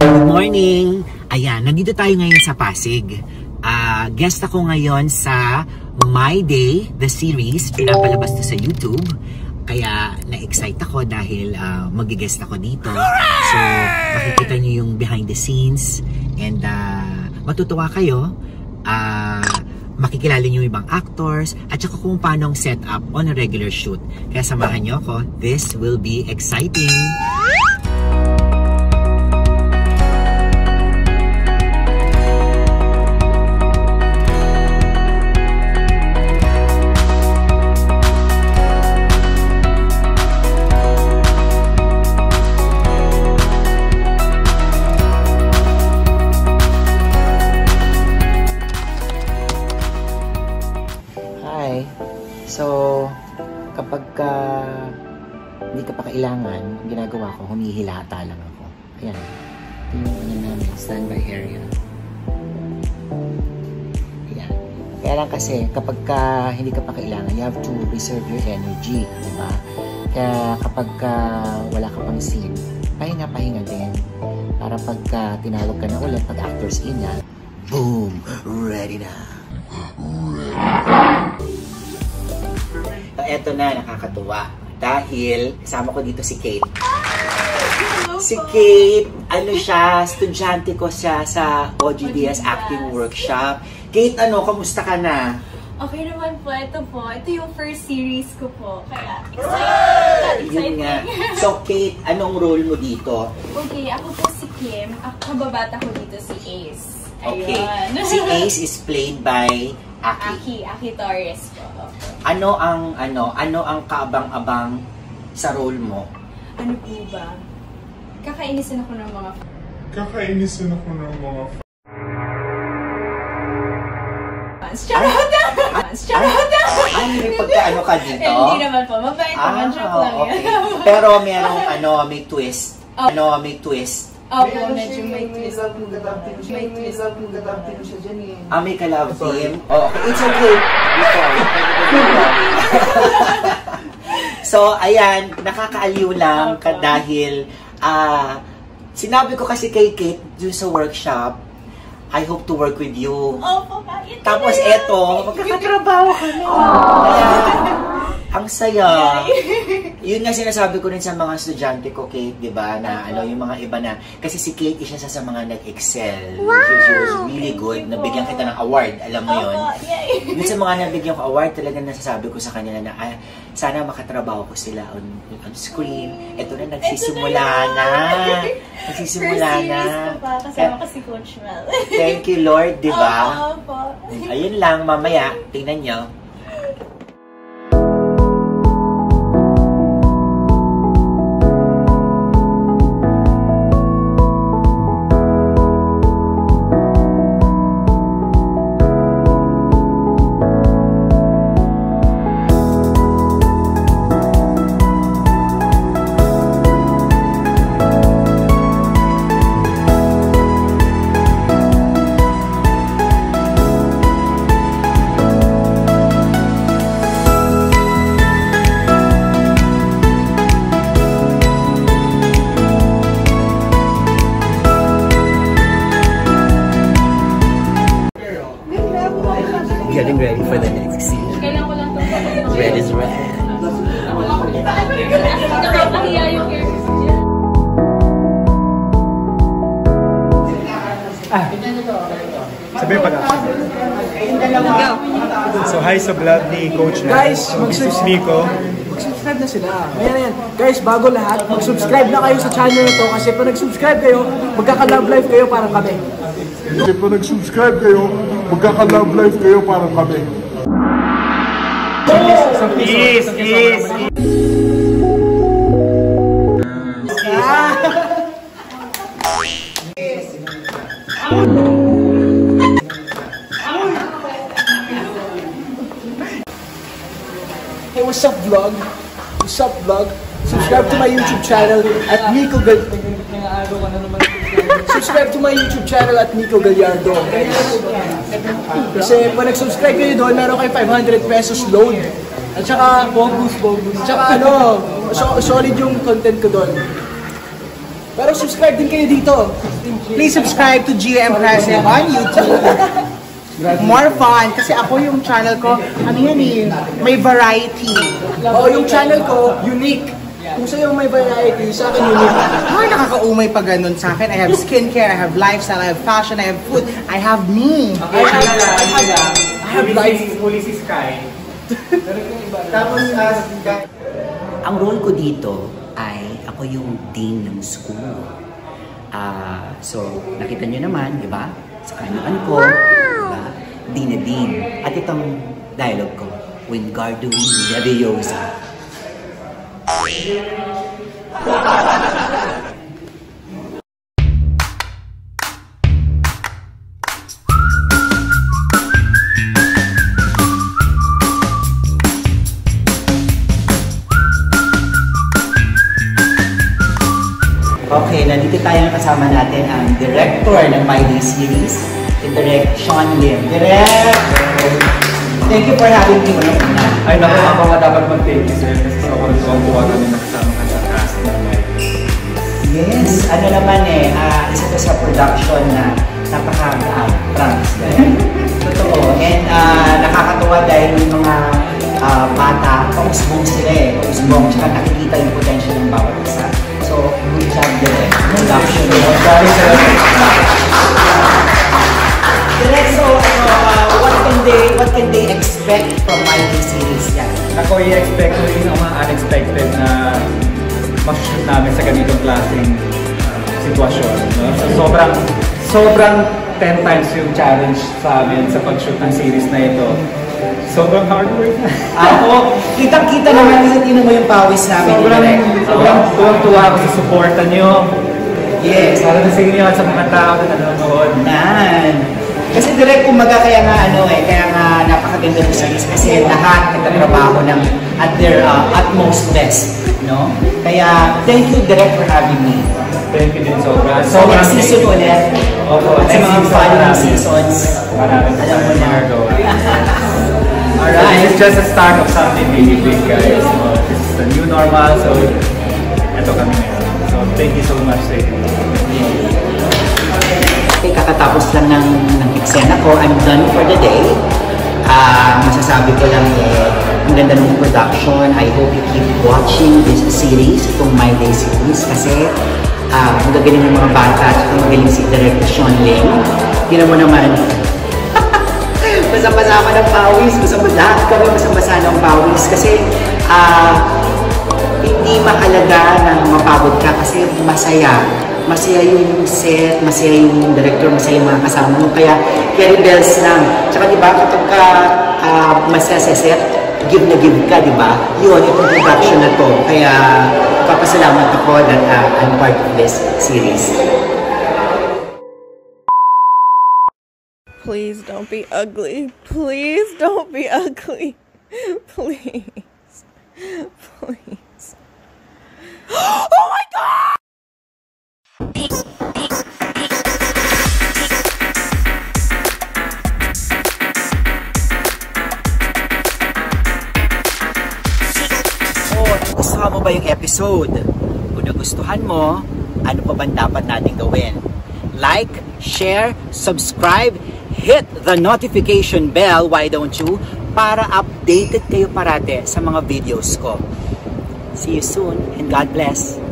Good morning! Ayan, nandito tayo ngayon sa Pasig. Guest ako ngayon sa My Day, the series. Pinapalabas to sa YouTube. Kaya na-excite ako dahil mag-guest ako dito. So, makikita nyo yung behind the scenes. And matutuwa kayo. Makikilala nyo yung ibang actors. At saka kung paano ang set up on a regular shoot. Kaya samahan nyo ako. This will be exciting! So, kapag hindi ka pa kailangan, ang ginagawa ko, humihilata lang ako. Ayan. Ito yung ano namin, standby area. Ayan. Kaya lang kasi, kapag hindi ka pa kailangan, you have to reserve your energy. Diba? Kaya kapag wala ka pang scene, pahinga din. Para pagka tinawag ka na ulit, pag actors in na, boom! Ready na! Eto na, nakakatuwa. Dahil, kasama ko dito si Kate. Si Kate, ano siya, estudyante ko siya sa OGDS Acting Workshop. Kate, kamusta ka na? Okay naman po, ito po. Ito yung first series ko po. Kaya, exciting. Yun nga. So, Kate, anong role mo dito? Okay, ako po si Kim. Kababata ko dito si Ace. Okay. Ayun. Si Ace is played by Aki. Aki Torres po. Ano ang kaabang-abang sa role mo? Ano po ba? Kakainisin ako ng mga fans. Charot! Ano yung pagka-ano ka dito? Hindi naman po. Mabait naman. Joke lang okay. yan. Pero merong may twist. May twist. Opo, medyo may twist. May ka-love team? Okay, it's okay. So, ayan, nakakaaliw lang dahil sinabi ko kasi kay Kate dun sa workshop, I hope to work with you. Opo, tapos eto, magkakatrabaho kami. Ang saya. Yun nga sinasabi ko rin sa mga estudyante ko, Kate, di ba? Na yung mga iba na, kasi si Kate isa sa mga nag-excel. Wow! She was really good. Nabigyan kita ng award, alam mo yun. Dun sa mga nabigyan ko award, talagang nasasabi ko sa kanila na, sana makatrabaho ko sila on screen. Ito na, nagsisimula na. Nagsisimula na. Kasama ko si Coach Mel. Thank you, Lord, di ba? Opo. Ayun lang, mamaya, tingnan nyo. Getting ready for the next scene. Kailan ko lang ito. Red is red. Nakakahiya yung hair. Sabi pag-action. So, hi sa vlog ni Coach na. Guys, mag-subscribe na sila. Ayan. Guys, bago lahat, mag-subscribe na kayo sa channel na to kasi pag nag-subscribe kayo, magkaka-love life kayo parang kami. Kasi pag nag-subscribe kayo, magkaka-love life kayo parang kami. Yes. Hey, what's up vlog? Subscribe to my YouTube channel at Nico Subscribe to my YouTube channel at Nico Gallardo. Kasi pag nag-subscribe kayo doon, meron kayo 500 pesos load. At saka, bonus. At saka solid yung content ko doon. Pero subscribe din kayo dito. Please subscribe to Gia Impressive on YouTube. More fun. Kasi ako yung channel ko, ano yan eh, may variety. Oo, yung channel ko, unique. Kung sa'yo may variety, sa akin unique. Ay, nakakaumay pa ganun sa akin. I have skincare, I have lifestyle, I have fashion, I have food, I have me. I have life. Huli si Sky. Tapos, Ang role ko dito ay ako yung dean ng school. So, nakita nyo naman, di ba? Sa kanuan ko, diba? Dean na dean. At itong dialogue ko, Wingardium Leviosa. Okay, nandito tayo kasama natin ang director ng My Day series, si Direk Sean Lim. Direk! Thank you for having me. Ay, naku, ako nga dapat mag-thank you, sir. Kasi sobrang tuwang-tuwa kami nakasama ka sa cast ng My Day. Yes, ano naman eh, isa to sa production na napaka-promise. Totoo. And nakakatuwa dahil yung mga bata, pausbong sila eh. Pausbong, tsaka nakikita yung potential ng bawat isa. So, good job Direk. Production. Direk, so what can they expect from My Day series yan? Ako, i-expect ko rin ang mga unexpected na mag-shoot namin sa ganitong klaseng sitwasyon. No? So, sobrang 10 times yung challenge sa amin sa pag-shoot ng series na ito. Sobrang hard work. Ako, kitang-kita naman sa tino mo yung pawis namin. Sobrang tuwang-tuwa ako sa suporta niyo. Yes. Para na sa inyo at sa mga tao na nanonood. Nan. Kasi direct kumbaga kaya nga kaya nga napakaganda ng series kasi lahat nagtatrabaho ng at their utmost best, no? Kaya thank you direct for having me. Thank you din sobra. So next season ulit. Opo, at sa mga following seasons. Maraming alam mo na. Alright. This is just a start of something really big, guys. So, this is the new normal. So, ito kami ngayon. So, thank you so much sa inyo. Okay, kakatapos lang ng eksena ko. I'm done for the day. Masasabi ko lang ang ganda ng production. I hope you keep watching this series, itong My Day series. Kasi magagaling ng mga bata at magaling si Director Sean Lim. Tingnan mo naman, basa-basa ka ng pawis, lahat kami basa-basa ng pawis. Kasi hindi mahalaga na mapagod ka kasi masaya. Masaya yung set, masaya yung director, masaya yung mga kasama mo. Kaya carry bells lang. Tsaka diba kapag ka masaya sa set, give na give ka, diba? Yun, itong production na to. Kaya papasalamat ako that I'm part of this series. Please don't be ugly. Please don't be ugly. Please. Please. Oh my God! Nagustuhan mo ba yung episode? Kung nagustuhan mo, ano pa ba dapat natin gawin? Like, share, subscribe, hit the notification bell, why don't you? Para updated kayo parate sa mga videos ko. See you soon and God bless.